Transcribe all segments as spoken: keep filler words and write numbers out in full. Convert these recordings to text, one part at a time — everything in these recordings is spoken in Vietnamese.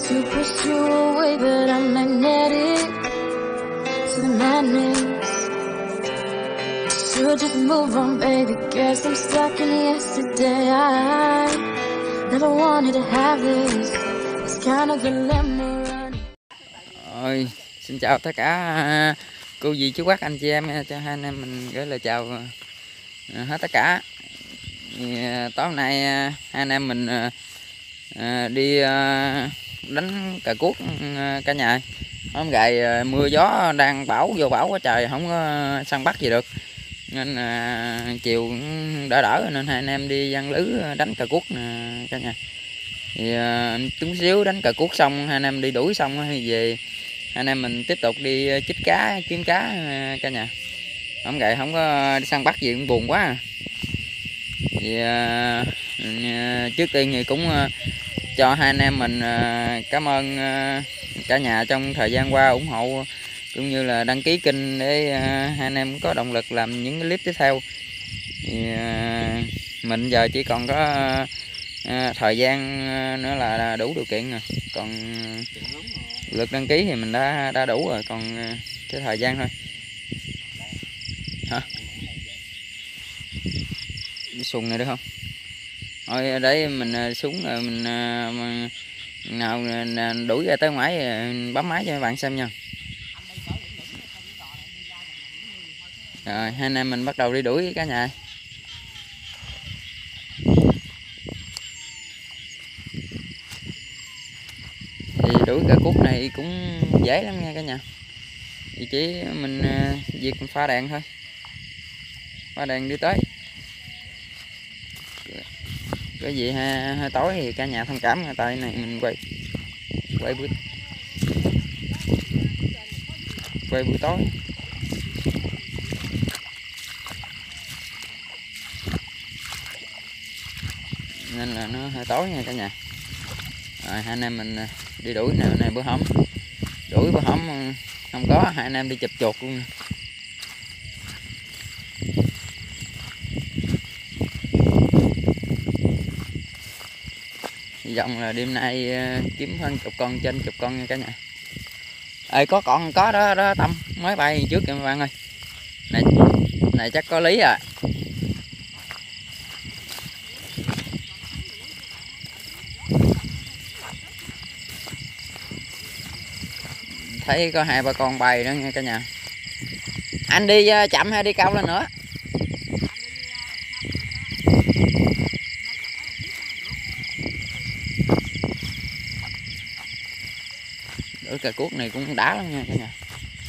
to push you away, but I'm magnetic to the madness. Should just move on, baby, guess I'm stuck in yesterday. I never wanted to have this. It's kind of dilemma. Rồi, xin chào tất cả cô dì chú bác anh chị em, cho hai anh em mình gửi lời chào hết tất cả. Thì, tối hôm nay hai anh em mình đi đánh cà cuốc cả nhà. Hôm gài mưa gió đang bão vô bão quá trời, không có săn bắt gì được, nên à, chiều đỡ đỡ nên hai anh em đi giăng lưới đánh cà cuốc nè cả nhà. Thì à, chút xíu đánh cà cuốc xong, hai anh em đi đuổi xong thì về hai anh em mình tiếp tục đi chích cá kiếm cá cả nhà. Không gậy không có đi săn bắt gì cũng buồn quá à. Thì à, trước tiên thì cũng à, cho hai anh em mình à, cảm ơn à, cả nhà trong thời gian qua ủng hộ cũng như là đăng ký kênh để uh, hai anh em có động lực làm những clip tiếp theo. Thì, uh, mình giờ chỉ còn có uh, thời gian nữa là đủ điều kiện rồi, còn lượt đăng ký thì mình đã đã đủ rồi, còn uh, cái thời gian thôi. Hả? Đi xuồng này được không? Thôi để mình xuống rồi mình uh, nào đuổi ra tới ngoài bấm máy cho các bạn xem nha. Rồi hai anh em mình bắt đầu đi đuổi cả nhà. Thì đuổi cà cuốc này cũng dễ lắm nha cả nhà. Thì chỉ mình việc mình pha đèn thôi, pha đèn đi tới. Cái gì hơi, hơi tối thì cả nhà thông cảm, tại này mình quay quay buổi quay buổi tối. Nên là nó hơi tối nha cả nhà. Rồi hai anh em mình đi đuổi nè, này bữa hổm đuổi bữa hổm không có, hai anh em đi chụp chuột luôn. Hy vọng là đêm nay kiếm hơn chục con, trên chục con nha cả nhà. Ê có con có đó đó Tâm mới bay trước kìa các bạn ơi. Này này chắc có lý à. Thấy có hai ba con bay nữa nha cả nhà. Anh đi chậm hay đi cao lên nữa? Đuổi cà cuốc này cũng đá lắm nha cả nhà,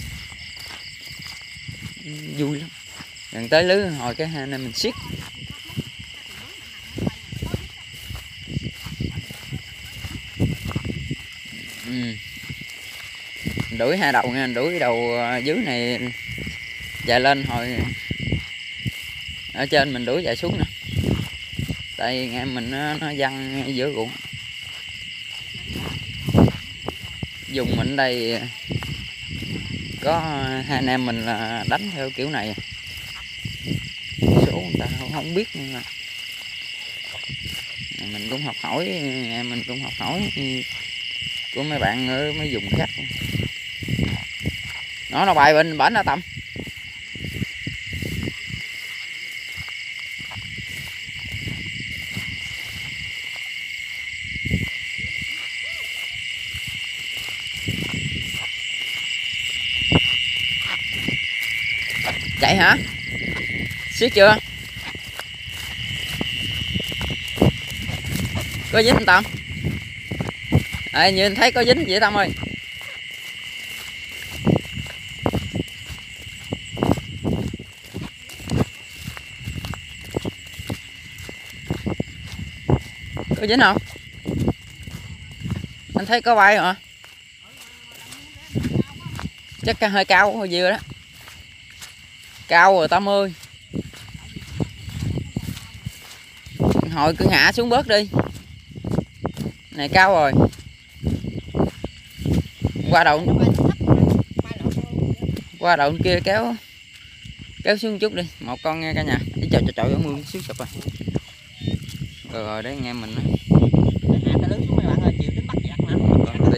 vui lắm. Gần tới lưới hồi cái hai anh em mình siết. Ừ. Đuổi hai đầu nha, đuổi đầu dưới này dài lên, hồi ở trên mình đuổi dài xuống nè, tại nghe mình nó, nó văng giữa ruộng. Dùng mình đây có hai anh em mình là đánh theo kiểu này, số người ta không, không biết nhưng mà mình cũng học hỏi, em mình cũng học hỏi của mấy bạn ở mấy vùng khác. Nó nó bay bên bển nó Tâm. Chạy hả? Siết chưa? Có dính không Tâm? À, như anh thấy có dính vậy Tâm ơi. Có dính không? Anh thấy có bay hả? Chắc hơi cao hơi dưa đó. Cao rồi Tâm ơi. Hồi cứ ngã xuống bớt đi. Này cao rồi. Qua đầu qua đầu kia kéo kéo xuống chút đi, một con nghe cả nhà. Đi trời trời trời ở mương xíu sụp rồi. Rồi rồi đấy anh em mình.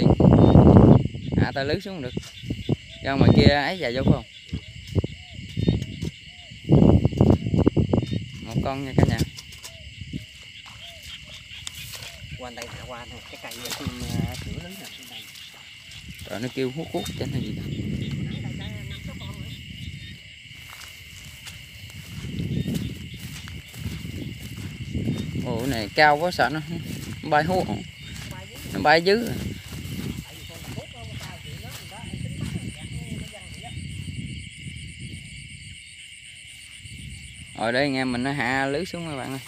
hạ tay lưới xuống được. Ra ngoài kia ấy dài vô phải không? Một con nha cả nhà. Qua đây hạ qua này, cái cây sửa lưới nè trên đây. Rồi nó kêu hút hút trên hay gì đó. Ồ này cao quá sợ nó bay hút, nó bay dưới. Rồi đây anh em mình nó hạ lưới xuống các bạn ơi.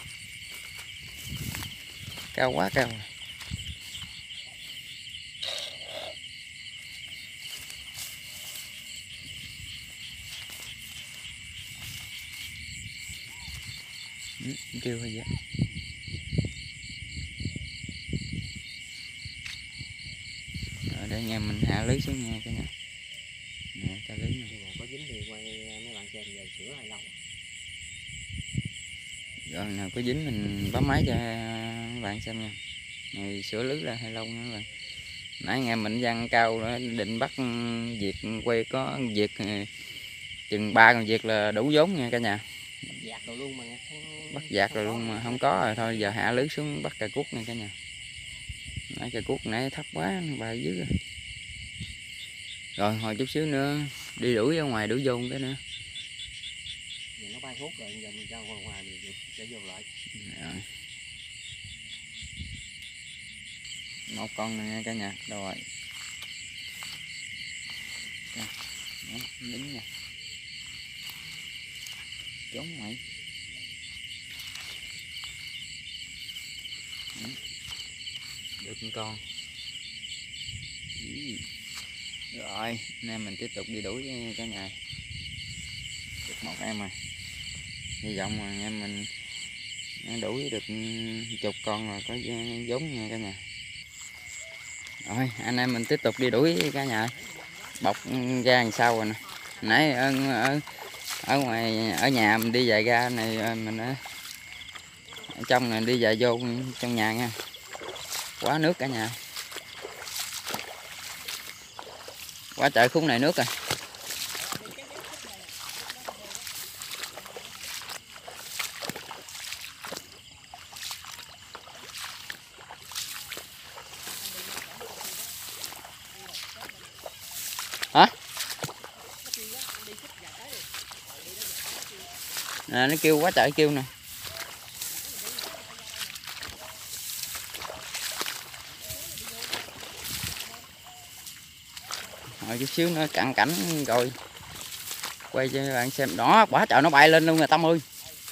Cao quá cao. Ừ, kêu hay vậy. Rồi đây anh em mình hạ lưới xuống nha cả nhà. Nè ta lưới này. Có dính thì quay mấy bạn xem về sửa hay lâu. Rồi nào có dính mình bấm máy cho các bạn xem nha. Này sửa lưới là hay lâu nữa các bạn. Nãy anh em mình văng cao đó, định bắt việc quay có việc chừng ba con việc là đủ vốn nha cả nhà. Dạt rồi luôn mà bắt dạt rồi luôn mà không có rồi thôi giờ hạ lưới xuống bắt cà cuốc nha cả nhà. Nãy cà cuốc nãy thấp quá nó bay dưới rồi. Rồi hồi chút xíu nữa đi đuổi ở ngoài đuổi vô cái nữa. Giờ nó bay hút rồi giờ mình ra ngoài ngoài mình sẽ vô lại. Rồi. Một con này nha cả nhà. Đâu rồi? Đó, lính nha. Trốn mày. Được một con. Rồi, anh em mình tiếp tục đi đuổi cả nhà. Được một em rồi. Hy vọng mà anh em mình đuổi được chục con rồi có vốn nha cả nhà. Rồi, anh em mình tiếp tục đi đuổi cả nhà. Bọc ra đằng sau rồi nè. Nãy ở, ở, ở ngoài ở nhà mình đi dài ra này mình ở, ở trong này đi dài vô trong nhà nha. Quá nước cả nhà. Quá trời khúc này nước rồi. Hả? Nè nó kêu quá trời kêu nè. Rồi chút xíu nữa cận cảnh rồi quay cho các bạn xem. Đó quá trời nó bay lên luôn rồi Tâm ơi.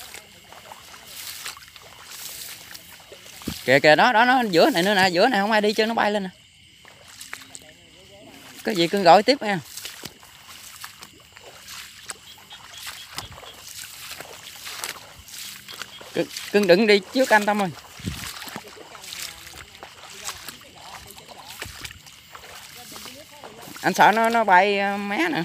Kìa kìa đó đó nó giữa này nữa nè, giữa này không ai đi chứ nó bay lên nè. Có gì cưng gọi tiếp nha. Cưng, cưng đừng đi trước anh Tâm ơi. Anh sợ nó nó bay mé nè.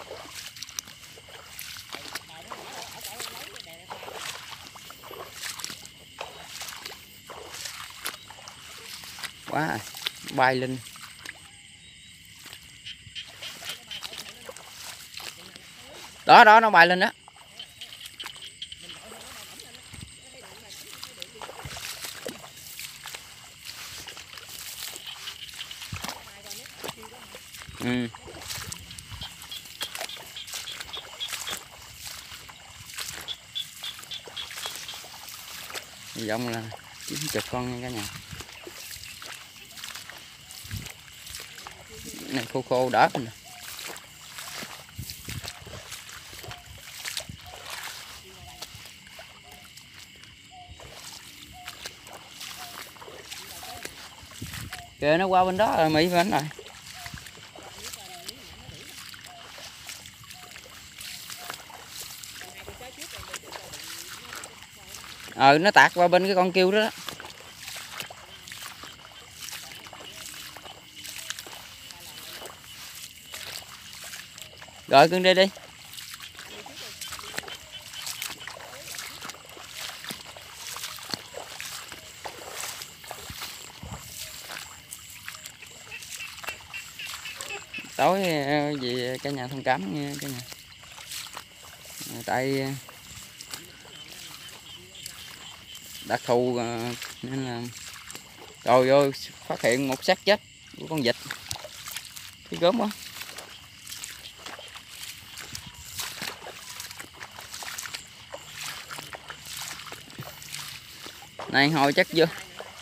Quá bay lên. Đó đó nó bay lên đó. Ừ. Hy vọng là chín chục con nha cả nhà. Này khô khô đỡ nè. Kìa nó qua bên đó rồi Mỹ bên rồi. Ờ nó tạt qua bên cái con kêu đó, đó. Rồi cưng đi đi. tối về cả nhà thông cảm nha cả nhà. Tại đặc thù nên là rồi ơi phát hiện một xác chết của con vịt, thấy gớm quá. Này hồi chắc chưa.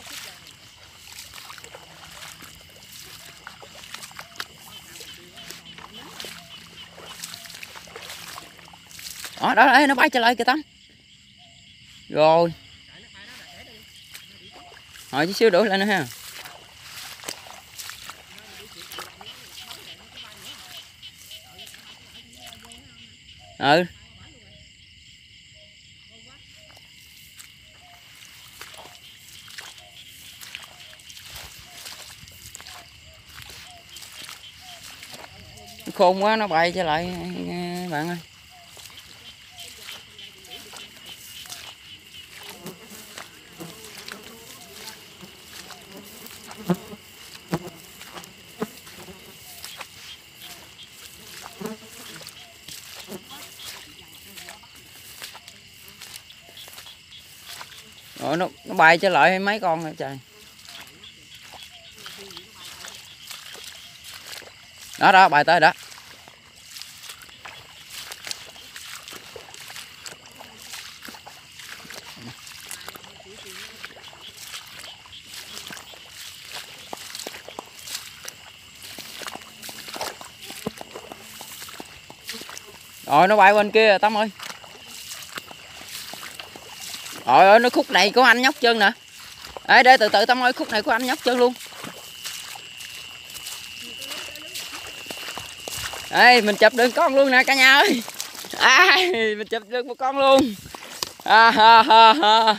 Đó, đó đấy, nó bay trở lại kìa Tâm. Rồi. Hồi chút xíu đuổi lại nữa ha. Ừ. Khôn quá nó bay trở lại bạn ơi. Rồi nó, nó bay trở lại mấy con rồi trời. Đó đó bay tới đó. Rồi nó bay bên kia Tâm ơi. Trời ơi nó khúc này của anh nhóc chân nè. Ê để từ từ Tâm ơi, khúc này của anh nhóc chân luôn. Ê mình chụp được con luôn nè cả nhà ơi. À, mình chụp được một con luôn. À, ha, ha, ha.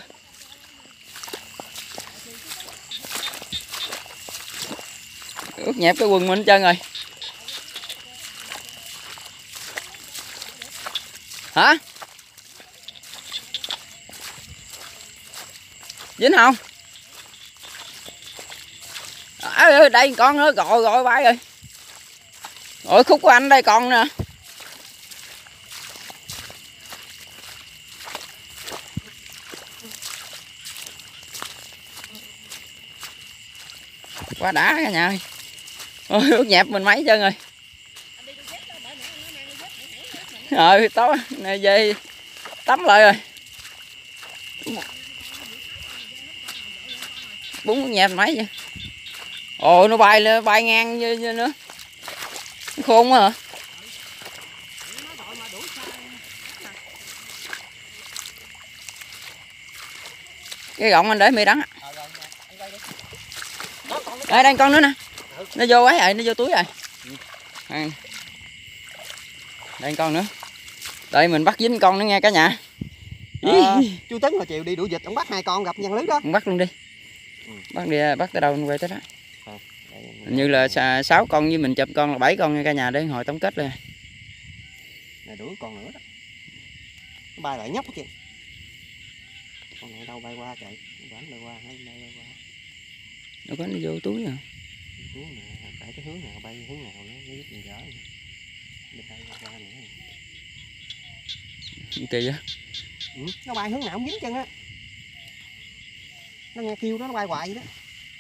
Ướt nhẹp cái quần mình hết trơn rồi. Hả? Dính không? À, đây con nữa, gọi gọi bay rồi. Rồi khúc của anh đây còn nè. Quá đã cả nhà ơi. Ôi ướt nhẹp mình mấy chân rồi. Rồi tối này về tắm lại rồi. Bún nhẹp mấy vậy. Ồ nó bay lên bay ngang như, như nữa. Nó khôn quá hả? Cái gọng anh để mì đắng. Đây đây con nữa nè. Nó vô ấy rồi, nó vô túi rồi. Đây con nữa. Đây mình bắt dính con nữa nghe cả nhà. À, chú Tấn hồi chiều đi đuổi vịt, ông bắt hai con gặp nhăn lưới đó. Ông bắt luôn đi. Ừ. Bắt đi bắt tới đâu quay tới đó. À, Hình như là sáu con với mình chụp con là bảy con nha cả nhà, để hồi tổng kết lên. Này đuổi con nữa đó. Nó bay lại nhóc kìa. Con này đâu bay qua chạy, đoán bay qua hay bay qua. Nó có nó vô túi rồi. Túi nè, phải cái hướng nào bay hướng nào nó biết mình dở. Đi bay qua nữa. Kỳ á. Ừ, nó bay hướng nào không dính chân á. Nó nghe kêu đó nó bay hoài vậy đó.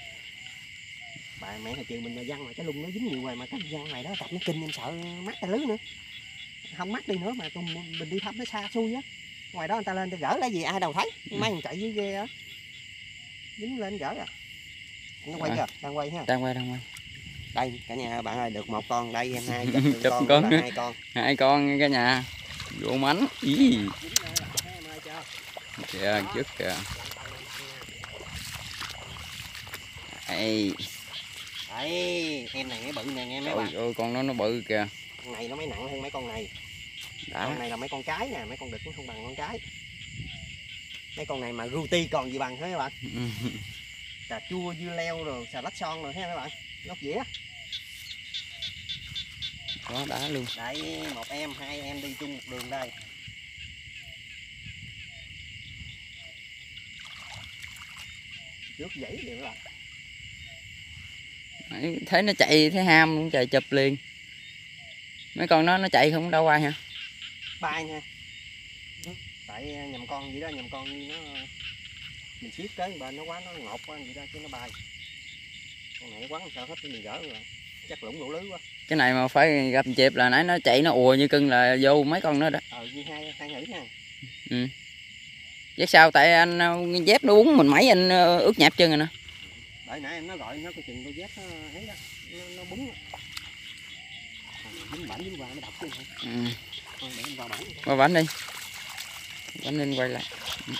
Bà mẹ hồi chiều mình văng mà cái lung nó dính nhiều rồi, mà cái văng này đó cặp nó kinh em sợ mắc tay lưới nữa. Không mắc đi nữa mà tụi mình đi thăm nó xa xui á. Ngoài đó người ta lên ta gỡ lấy gì ai đâu thấy. Mấy thằng chạy dưới ghe á. Dính lên gỡ à. Nó quay chưa? Đang quay ha. Đang quay đang quay. Đây cả nhà bạn ơi, được một con đây em hai chụp chụp con, con hai con. Hai con cả nhà. Vô mánh. Ý. Kìa trước kìa. Đây. Đấy, em này mới bự nè nghe mấy Ôi, bạn. ôi con đó nó bự kìa. Con này nó mới nặng hơn mấy con này. Đã. Con này là mấy con cái nè, mấy con đực nó không bằng con cái. Mấy con này mà ruti còn gì bằng thế các bạn. Cà chua, dưa leo rồi, xà lách son rồi ha các bạn. Lóc dĩa. Quá đá luôn. Đấy, một em, hai em đi chung một đường đây. Trước dãy liền các bạn. Thấy nó chạy thấy ham luôn, chạy chụp liền. Mấy con nó nó chạy không đâu ai hả? Bay nha. Tại nhầm con vậy đó, nhầm con như nó mình siết tới bên nó quá nó ngột quá vậy đó chứ nó bay. Con này nó quắn sao hết mình gỡ rồi. Chắc lủng lỗ lưới quá. Cái này mà phải gặp chẹp là nãy nó chạy nó ùa như cưng là vô mấy con nữa đó. Ờ như hai hai ngữ nha. Ừ. Chắc sao tại anh dép nó uống mình mấy anh ướt nhẹp chân rồi nè. Đợi nãy em nó gọi nó coi chừng đôi dép nó ấy đó, nó, nó búng đó. Dính bẩn dính qua nó độc chứ hả? Ừ. Thôi để em vào bẩn. Qua bánh đi. Bánh lên quay lại. Ừ.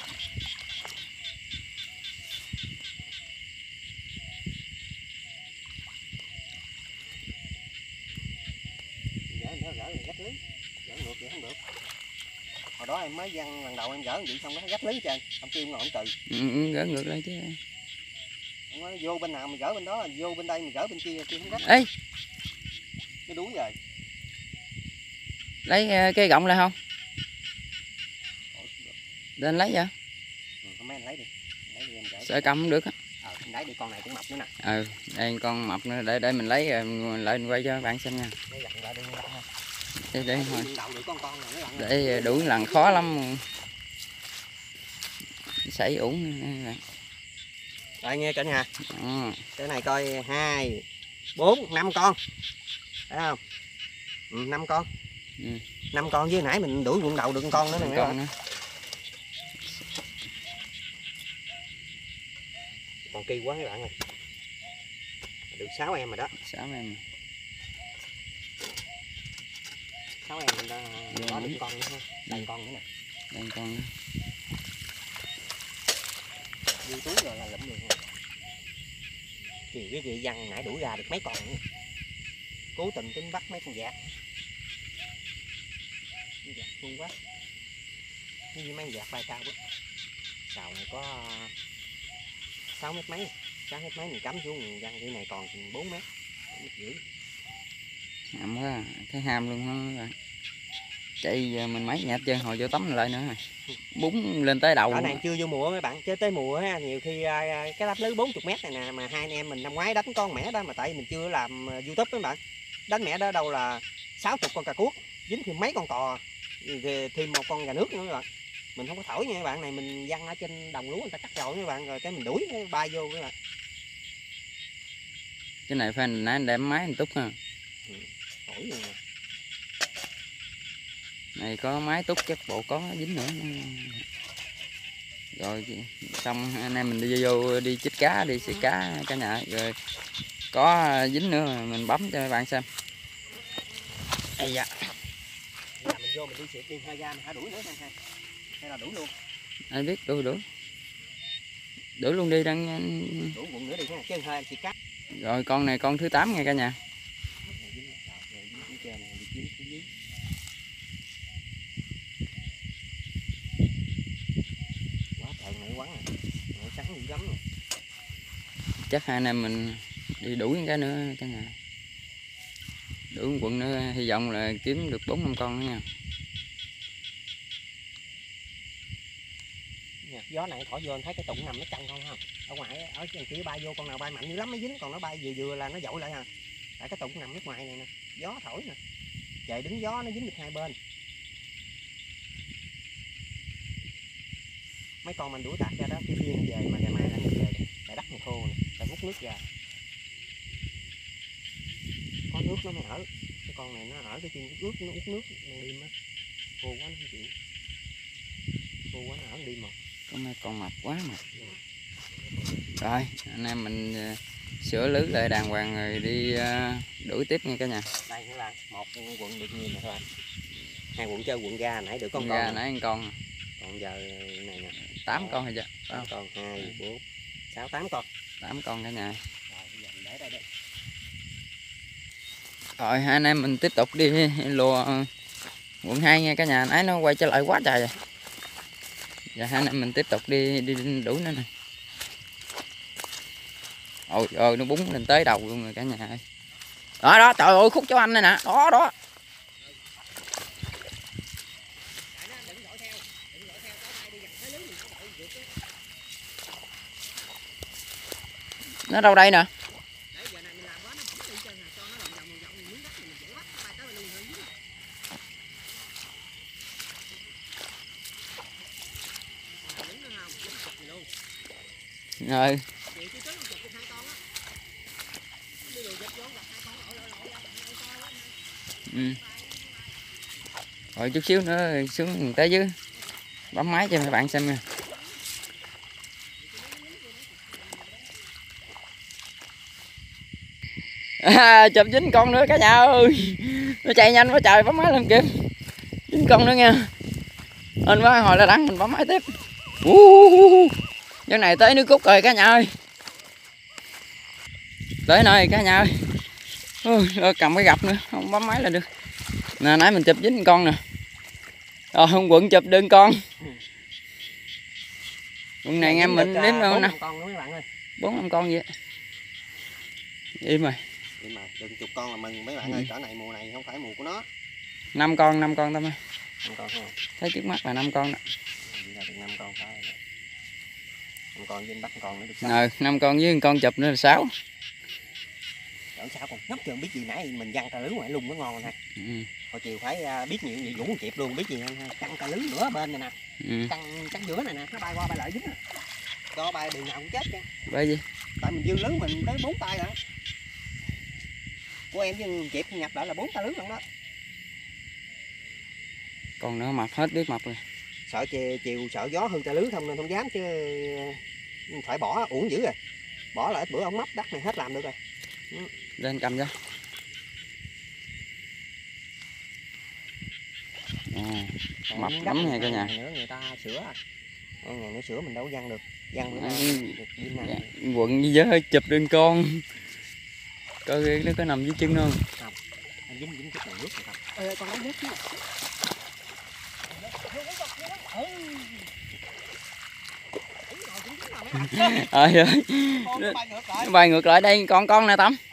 Gỡ nó gỡ là gắt lưới. Gỡ ngược vậy không được. Hồi đó em mới văng lần đầu em gỡ vậy xong nó gắt lưới trời, ông kêu ngọn từ. Ừ, gỡ ngược lại chứ. Ông nói vô bên nào mình gỡ bên đó, vô bên đây mình gỡ bên kia kia không gắt. Ê, Nó đuối rồi. lấy cái gọng lại không? Lên lấy vậy? Ừ, mấy anh lấy đi. Lấy đi em gỡ. Sợ cầm không được á. Ờ, lấy đi con này cũng mập nữa nè. Ừ, đây con mập nữa để để mình lấy rồi lại mình quay cho bạn xem nha. Để lặn lại đi lặn ha. Để để thôi. Đậu được con con này nó lặn. Để đuổi lần khó lắm. Xảy ủng nè. Rồi nghe cả nhà. Ừ. Cái này coi hai, bốn, năm con. Thấy không? Ừ, năm con. Ừ. năm con với nãy mình đuổi vụn đầu được con nữa nè. Con nữa. Còn kỳ quá các bạn ơi. Được sáu em rồi đó. sáu em. sáu em mình đã có được con nữa ha. Đây con nữa nè. Đây con nữa. Vô túi rồi là lụm được ha. Kỳ cái gì văng nãy đuổi ra được mấy con nữa. Cố tình tính bắt mấy con vạc. Vạc thương quá. Cái gì mấy con vạc bay cao quá. Sào này có sáu mét mấy. sáu mét mấy mình cắm xuống mình văng cái này còn bốn mét. Dữ. Hàm quá, thấy ham luôn đó. Chạy giờ mình mấy nhạt chân hồi vô tắm lại nữa rồi. Búng lên tới đầu. Ở này chưa vô mùa mấy bạn, chứ tới mùa á, nhiều khi cái đắp lưới bốn mươi mét này nè mà hai anh em mình năm ngoái đánh con mẻ đó mà tại mình chưa làm YouTube mấy bạn. Đánh mẻ đó đâu là sáu mươi con cà cuốc, dính thêm mấy con cò, thêm một con gà nước nữa các bạn. Mình không có thổi nha các bạn, này mình văng ở trên đồng lúa người ta cắt rồi các bạn, rồi cái mình đuổi cái bay vô các bạn. Cái này phải nãy anh đem máy anh túc ha. Ừ, thổi luôn nè. Này có máy túc chắc bộ có dính nữa. Rồi xong anh em mình đi vô đi chích cá đi xịt cá cả nhà rồi có dính nữa mình bấm cho các bạn xem. Ây da. Là mình vô mình đi xịt đi hai ra mình hả đuổi nữa hay hay là đuổi luôn. Ai biết đuổi đuổi. Đuổi luôn đi đang đuổi quận nữa đi nha chứ hơi anh xịt cá. Rồi con này con thứ tám nha cả nhà. Chắc hai anh em mình đi đuổi cái nữa cả nhà. Đuổi một quận nữa hy vọng là kiếm được bốn năm con nữa nha. Gió này thổi vô thấy cái tụng nằm nó chăn không không? Ở ngoài ở trên kia bay vô con nào bay mạnh dữ lắm mới dính, còn nó bay vừa vừa là nó dội lại ha. Tại cái tụng nằm nước ngoài này nè, gió thổi nè. Trời đứng gió nó dính được hai bên. Mấy con mình đuổi tạt ra đó kia kia nó về mà ngày mai lại về. Tại đất này khô nè, tại hút nước ra. Có nước nó mới ở. Cái con này nó ở cái chân ướt nó út nước đang đêm á. Khô quá nó không chịu. Khô quá nó ở đêm mà. Có mấy con mập quá mà. Rồi anh em mình sửa lưới lại đàng hoàng rồi đi đuổi tiếp nha cả nhà. Đây nữa là một quận được nhiều nè các bạn. Hai quận chơi quận ra nãy được con ra con. nãy con. Còn giờ này nè. tám con hay chưa? tám con, hai, bốn, sáu, tám con. tám con cả nhà. Rồi bây giờ mình để đây đi. Rồi hai anh em mình tiếp tục đi lùa quận hai nha cả nhà. Nãy nó quay trở lại quá trời rồi. Giờ hai anh em mình tiếp tục đi đi, đi đuổi nữa nè. Ôi ơi nó búng lên tới đầu luôn rồi cả nhà ơi. Đó đó trời ơi khúc cho anh này nè. Đó đó. Nó đâu đây nè. Rồi. Ừ. Rồi chút xíu nữa xuống tới dưới bấm máy cho mấy bạn xem nha. À, chụp dính con nữa cả nhà ơi, nó chạy nhanh quá trời, bấm máy lên kịp, dính con nữa nha. Anh quá hồi là đắng mình bấm máy tiếp. Uh, cái này tới nước Cúc rồi cả nhà ơi, tới nơi cả nhà ơi. Uh, cầm cái gập nữa không bấm máy là được. Nè nãy mình chụp dính con nè, rồi hôm quận chụp đơn con. Quận này em mình đếm đâu nè, bốn năm con vậy. Im rồi. Im rồi, đừng chục con là mừng mấy bạn ơi, cỡ này mùa này không phải mùa của nó. Năm con, năm con Tâm ơi. năm con không? Thấy trước mắt là năm con đó. năm con phải. năm con với bắt con nữa được sáu. Ờ, năm con với con chụp nữa là sáu. Cỡ sáu con nhóc chưa biết gì nãy mình văng cà lưới ngoài lùng mới ngon nè. Ừ. Hồi chiều phải biết nhiều gì Dũng kịp luôn, biết gì không? Căng cà lưới nữa bên này nè. Ừ. Căng căng giữa này nè, nó bay qua bay lại dính nè. Cho bay đường nào cũng chết chứ. Bay gì? Tại mình dư lưới mình tới bốn tay nữa. Của em với chịp nhập lại là bốn tay lưới luôn đó. Còn nữa mập hết biết mập rồi. Sợ chiều, chiều sợ gió hư tay lưới không nên không dám chứ phải bỏ uổng dữ rồi. Bỏ lại ít bữa ông móc đất này hết làm được rồi. Ừ. Lên cầm cho. À, mập lắm nha cả nhà. Nữa người ta sửa. Ngày nữa sửa mình đâu có văng được. Văng nữa dạ, quận với giới chụp lên con. Coi nó có nằm dưới chân không? Không. Anh dính dính chút này nước rồi không? Ê con lấy nước chứ. Trời ơi, nó bay ngược lại đây con con nè Tâm.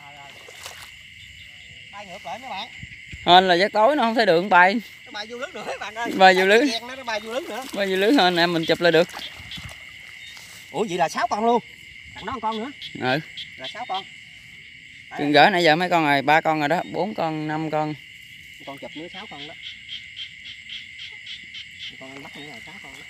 Bay ngược lại mấy bạn. Hên là giấc tối nó không thấy đường bay. Nó bay vô lưới nữa bạn ơi. Bay vô lưới. Nó bay vô lưới nữa. Bay vô lưới hên em mình chụp lại được. Ủa vậy là sáu con luôn. Thằng đó một con nữa. Ừ. Là sáu con. Đấy. Gửi nãy giờ mấy con rồi, ba con rồi đó, bốn con, năm con. Con chụp nữa sáu con đó. Con bắt nữa là sáu con đó.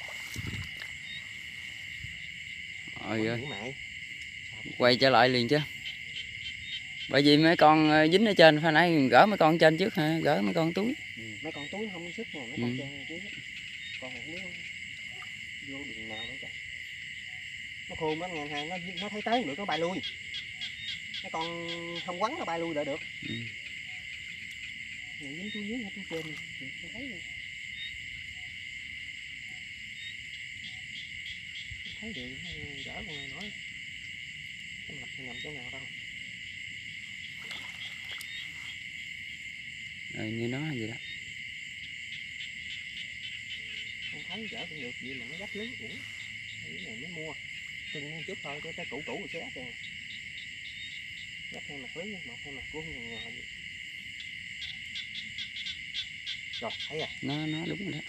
Ôi ơi. Quay trở lại liền chứ. Bởi vì mấy con dính ở trên, phải nãy gỡ mấy con trên trước hả? Gỡ mấy con túi. Ừ, mấy con túi không có sức nè, mấy con ừ. trên dưới. Con không biết vô đường nào nữa trời. Nó khôn lắm ngàn hàng, nó nó thấy tới được nó bay lui. Mấy con không quắn nó bay lui lại được. Ừ. Này dính túi dưới hay túi trên không thấy luôn. Thấy được gỡ con này nói cái mặt nằm chỗ nào đâu. Rồi như nó gì đó. Không thấy gỡ không được gì mà nó gấp lưới. Ủa cái này mới mua từng chút thôi, cái cũ cũ rồi xé kìa. Gấp hai mặt lưới, một hai mặt của người ngoài vậy. Rồi thấy rồi. Nó nó đúng rồi đó.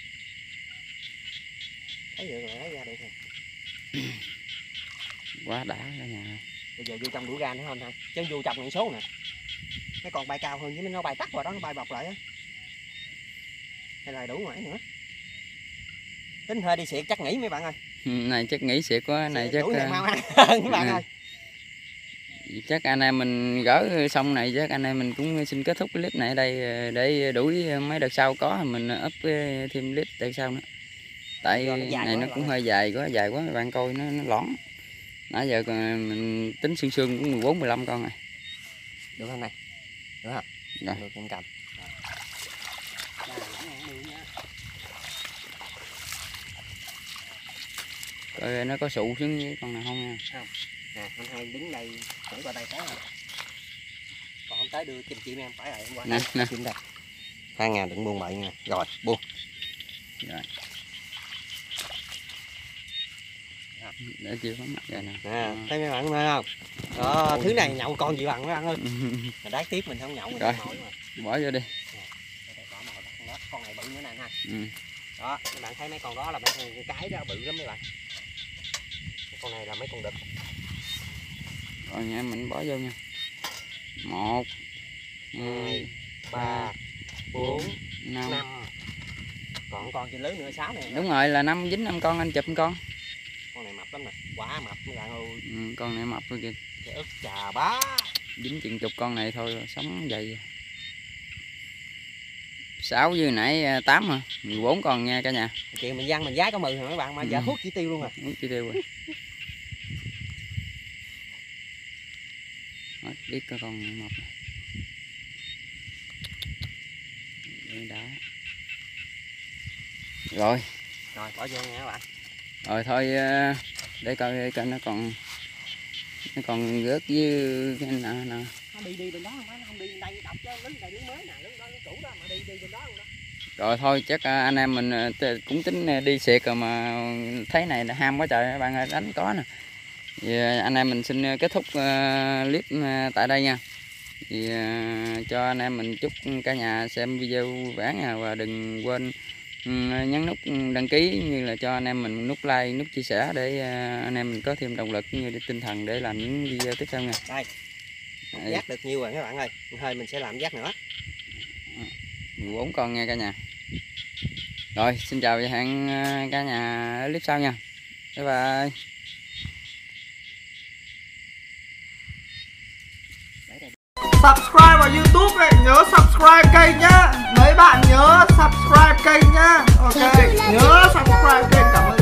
Thấy được rồi, lấy ra được rồi. Quá đã cả nhà. Bây giờ vô trong đũa ga nữa không thôi, chứ vô trong này số nè. Mấy con bay cao hơn với nó bay tắt vào đó, nó bay bọc lại á. Hay là đủ ngoài nữa. Tính hơi đi xịt chắc nghỉ mấy bạn ơi. Này chắc nghỉ xịt quá, này chắc uh... mau ăn các bạn ơi. Chắc anh em mình gỡ xong này chắc anh em mình cũng xin kết thúc cái clip này ở đây để đuổi mấy đợt sau có mình up thêm clip tại sau nữa. Tại này nó cũng hơi dài quá, dài quá các bạn coi nó nó lõn. Nãy giờ mình tính xương xương cũng mười bốn mười lăm con rồi. Được không này? Được không? Rồi. Được em cầm. Coi nó có sụ xuống với con nào không nha. Không. Nè, anh hai đứng đây, thử qua đây tới rồi. Còn không tới đưa chim chim em phải lại hôm qua. Nè, nè. Chim đây. Hai ngàn đừng buông bậy nha. Rồi, buông. Rồi. Để chưa có mặt rồi nè. À, thấy mấy bạn thấy không? Đó, ôi, thứ này nhậu con gì bằng mấy bạn ơi. Mà đá tiếp mình không nhậu mình rồi. Mồi mà. Bỏ vô đi. Con này bự nữa nè ha. Ừ. Đó, các bạn thấy mấy con đó là mấy con cái đó bự lắm mấy bạn. Mấy con này là mấy con đực. Rồi nha mình bỏ vô nha. Một, hai, ba, bốn, năm. Còn con trên lưới nữa sáu này. Đúng rồi là năm dính năm con anh chụp con. Con này mập lắm nè. quá mập mấy bạn ơi. Ừ, con này mập rồi kìa. Cái ức chà bá. Dính chừng chục con này thôi sống vậy. Sáu như nãy tám hả? mười bốn con nha cả nhà. Chuyện mình văng mình giá có mười hả mấy bạn mà giờ Ừ. hút chỉ tiêu luôn à. Hút chỉ tiêu rồi. Hết biết cái con mập này. Đã. Rồi. Rồi bỏ vô nha các bạn. Rồi thôi để coi coi nó còn nó còn rớt với cái nè nè. Nó đi đi bên đó nó không đi bên đây đập cho lưới này lưới mới nè, lưới đó lưới cũ đó mà đi đi bên đó luôn đó. Rồi thôi chắc anh em mình cũng tính đi xịt rồi mà thấy này là ham quá trời các bạn ơi, đánh có nè. Thì anh em mình xin kết thúc clip tại đây nha. Thì cho anh em mình chúc cả nhà xem video vui vẻ nha, và đừng quên nhấn nút đăng ký như là cho anh em mình nút like, nút chia sẻ để anh em mình có thêm động lực như để tinh thần để làm những video tiếp theo nha. Đây. Giác được nhiều rồi các bạn ơi. Hơi mình sẽ làm giác nữa. mười bốn con nha cả nhà. Rồi xin chào và hẹn cả nhà ở clip sau nha. Bye bye. Subscribe vào YouTube này, nhớ subscribe kênh nhá. Mấy bạn nhớ subscribe kênh nhá. Ok, nhớ subscribe kênh. Cảm ơn.